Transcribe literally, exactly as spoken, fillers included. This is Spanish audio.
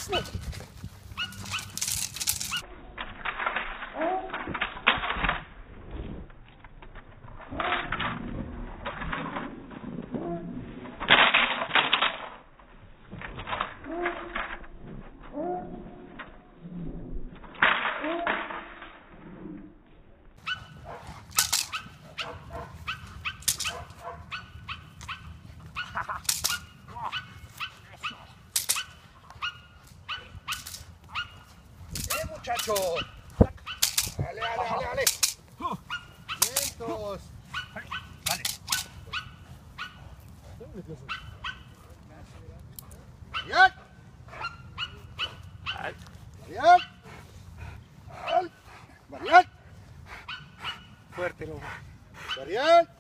Muchacho, dale, dale, dale, dale. Vientos. Vale. Bien. Bien. Bien. Fuerte, loco. Bien.